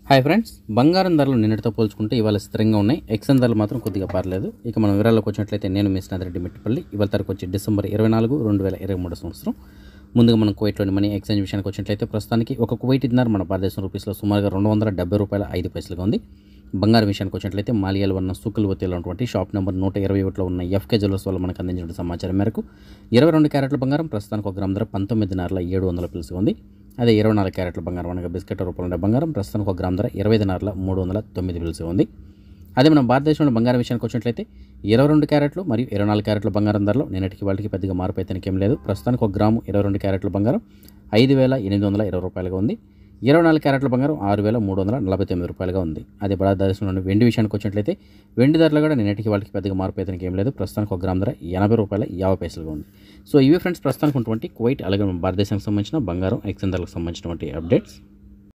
Hi friends, బంగారం ధరలు నిన్నటితో పోల్చుకుంటే ఇవాళ స్థిరంగా ఉన్నాయి. ఎక్స్చేంజ్ ధరలు మాత్రం కొద్దిగా పర్లేదు. ఇక మనం వివరాల్లోకి వచ్చినట్లయితే నేను మీ స్నేహితుడి మిట్టపల్లి. ఇవాళ తారీఖు వచ్చి డిసెంబర్ 24, 2023 సంవత్సరం. ముందుగా మనం కువైట్లోని మనీ ఎక్స్చేంజ్ విషయానికి వచ్చినట్లయితే ప్రస్తుతానికి ఒక కువైట్ దినార్ మన భారతదేశం రూపీస్లో సుమారుగా $270.05 ఉంది. బంగారం విషయానికి వచ్చినట్లయితే మాలియాలో ఉన్న సూకుల్ వతీలో ఉన్నటువంటి షాప్ నెంబర్ 121లో ఉన్న ఎఫ్కే జ్యువెలర్స్ వల్ల మనకు అందించిన సమాచారం మేరకు 22 క్యారెట్ల బంగారం ప్రస్తుతానికి ఒక గ్రామ్ ధర $19.700 ఉంది. అదే 24 క్యారెట్ల బంగారం అనగా బిస్కెట్ రూపంలో ఉండే బంగారం ప్రస్తుతానికి ఒక గ్రామ్ ధర $25.309 ఉంది. అదే మనం భారతదేశంలో బంగారం విషయానికి వచ్చినట్లయితే 22 క్యారెట్లు మరియు 24 క్యారెట్ల బంగారం ధరలో నిన్నటికి వాళ్ళకి పెద్దగా మార్పు అయితే ఏం లేదు. ప్రస్తుతానికి ఒక గ్రాము 22 క్యారెట్ల బంగారం $5,820 ఉంది. 24 క్యారెట్ల బంగారం $6,349 ఉంది. అదే భారతదేశంలోని వెండి విషయానికి వచ్చినట్లయితే వెండి ధరలు కూడా నిన్నటికి వాళ్ళకి పెద్దగా మార్పు అయితే ఏం లేదు. ప్రస్తుతానికి ఒక గ్రామ్ ధర $80.50 ఉంది. సో ఇవి ఫ్రెండ్స్ ప్రస్తుతానికి ఉన్నటువంటి కువైట్ అలాగే భారతదేశానికి సంబంధించిన బంగారం ఎక్స్చేంజ్ ధరలకు సంబంధించినటువంటి అప్డేట్స్.